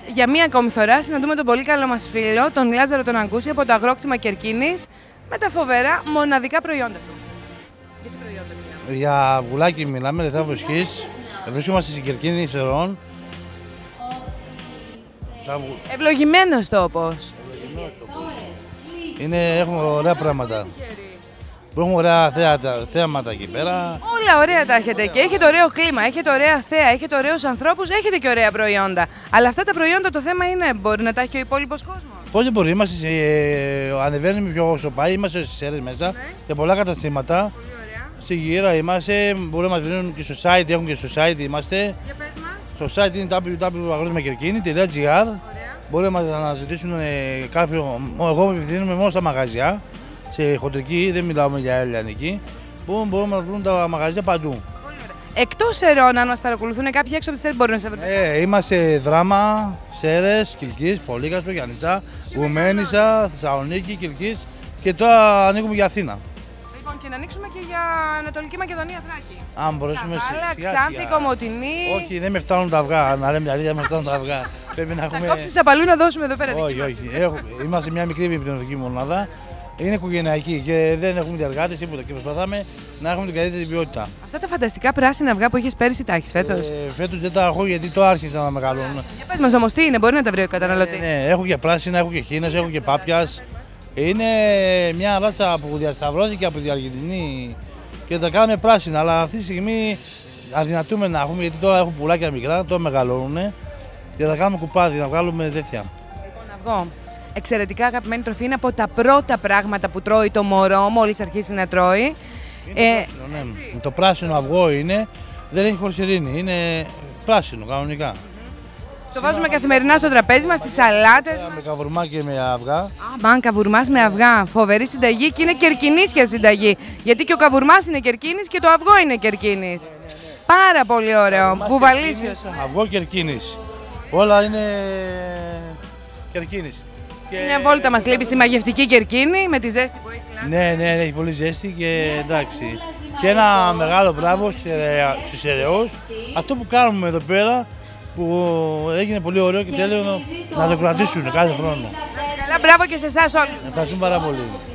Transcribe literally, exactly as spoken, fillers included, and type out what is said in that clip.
Για μία ακόμη φορά συναντούμε τον πολύ καλό μας φίλο, τον Λάζαρο τον Αγκούση, από το αγρόκτημα Κερκίνης, με τα φοβερά μοναδικά προϊόντα του. Για τι προϊόντα μιλάμε? Για αυγουλάκι μιλάμε, λεθά βοσκής. Βρίσκομαστε στην Κερκίνη Σερών. Ευλογημένος τόπος. Είναι, έχουμε ωραία πράγματα. Έχουμε ωραία θέατα, θέαματα εκεί πέρα. Όλα ωραία τα έχετε και έχετε ωραίο κλίμα, έχετε ωραία θέα, έχετε ωραίους ανθρώπους, έχετε και ωραία προϊόντα. Αλλά αυτά τα προϊόντα το θέμα είναι, μπορεί να τα έχει και ο υπόλοιπος κόσμος. Πώς δεν μπορεί, είμαστε, ε, ανεβαίνουμε πιο όσο πάει, είμαστε στις αίρες μέσα, ναι. Και πολλά καταστήματα. Στη γύρα είμαστε, μπορούν να μας βρουν και στο site, έχουν και στο site είμαστε. Για πες μας. Στο site είναι double-u double-u double-u τελεία αγρότημα-κερκίνη τελεία τζι άρ. Μπορεί να μας αναζητήσουν ε, κάποιο, εγώ με ευθύνομαι μόνο στα μαγαζιά. Σε χοντρική, δεν μιλάμε για ελληνική, που μπορούμε να βρουν τα μαγαζιά παντού. Εκτός Σερών, αν μας παρακολουθούν κάποιοι έξω από τις Σέρες, μπορούν να σε βρουν. Ε, είμαστε Δράμα, Σέρες, Κιλκής, Πολύκαστρο, Γιαννιτσά, Γουμένισσα, Θεσσαλονίκη, Κιλκής και τώρα ανοίγουμε για Αθήνα. Λοιπόν, και να ανοίξουμε και για Ανατολική Μακεδονία, Θράκη. Αν μπορέσουμε Καβάλα, Ξάνθη, Κομοτηνή. Όχι, δεν με φτάνουν τα αυγά. Να λέμε αλήθεια, δεν με φτάνουν τα αυγά. Πρέπει να έχουμε. Θα κόψεις απαλού να δώσουμε εδώ πέρα. Όχι, όχι. Έχω... Είμαστε μια μικρή βιβλιοθηκική μονάδα. Είναι οικογενειακή και δεν έχουμε διαργάτες τίποτα. Και προσπαθάμε να έχουμε την καλύτερη ποιότητα. Αυτά τα φανταστικά πράσινα αυγά που έχεις πέρυσι τα έχεις φέτος? Ε, φέτος δεν τα έχω γιατί το άρχισα να μεγαλώνουν. Για πες μας όμως τι είναι, μπορεί να τα βρει ο καταναλωτής? Ε, ναι, έχω και πράσινα, έχω και χήνες, έχω και πάπιας. Είναι μια ράτσα που διασταυρώθηκε από τη Αργεντινή και τα κάνουμε πράσινα. Αλλά αυτή τη στιγμή αδυνατούμε να έχουμε, γιατί τώρα έχουν πουλάκια μικρά, τώρα μεγαλώνουν και θα κάνουμε κουπάδι, να βγάλουμε τέτοια. Λοιπόν, αυγό. Εξαιρετικά αγαπημένη τροφή, είναι από τα πρώτα πράγματα που τρώει το μωρό μόλις αρχίσει να τρώει. Είναι ε, πράσινο, ναι. Το πράσινο αυγό είναι, δεν έχει χολυστερίνη, είναι πράσινο κανονικά. Mm-hmm. Το βάζουμε καθημερινά στο τραπέζι μας, στις σαλάτες μας. Με καβουρμά και με αυγά. Α, μπαν, καβουρμάς με αυγά. Φοβερή συνταγή και είναι κερκινήσια συνταγή. Γιατί και ο καβουρμάς είναι Κερκίνης και το αυγό είναι Κερκίνης. Ναι, ναι, ναι. Πάρα πολύ ωραίο. Βουβαλίσιος. Αυγό Κερκίνης. Όλα είναι Κερκίνης. Μια βόλτα μας λείπει στη μαγευτική Κερκίνη με τη ζέστη που έχει λάβει. Ναι, ναι, έχει πολύ ζέστη και εντάξει. Και ένα μεγάλο μπράβο στους Σεραιούς. Αυτό που κάνουμε εδώ πέρα που έγινε πολύ ωραίο και τέλειο να το κρατήσουν κάθε χρόνο. Καλά, μπράβο και σε εσάς όλοι. Ευχαριστούμε πάρα πολύ.